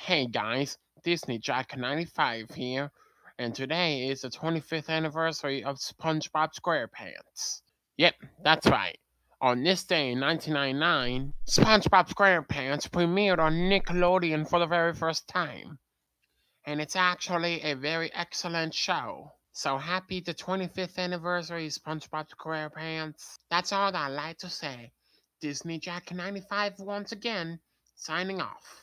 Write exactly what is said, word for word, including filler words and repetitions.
Hey guys, Disney Jack ninety-five here, and today is the twenty-fifth anniversary of SpongeBob SquarePants. Yep, that's right. On this day in nineteen ninety-nine, SpongeBob SquarePants premiered on Nickelodeon for the very first time. And it's actually a very excellent show. So happy the twenty-fifth anniversary, SpongeBob SquarePants. That's all I'd like to say. Disney Jack ninety-five once again, signing off.